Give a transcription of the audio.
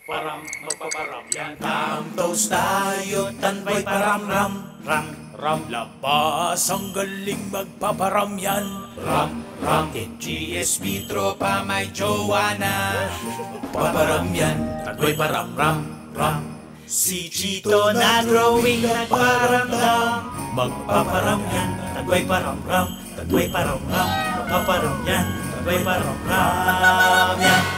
Param, magpaparam yan. Tamtos tayo, tanbay param-ram. Ram, ram, Labas ang galing magpaparam yan. ram, ram. GSP tropa may jowa na. Paparam yan, tanbay param-ram. Ram. Si Chito na drawing nagparamdam. Magpaparam yan, tanbay param-ram. Tanbay param-ram, magpaparam yan. Tanbay param-ram yan.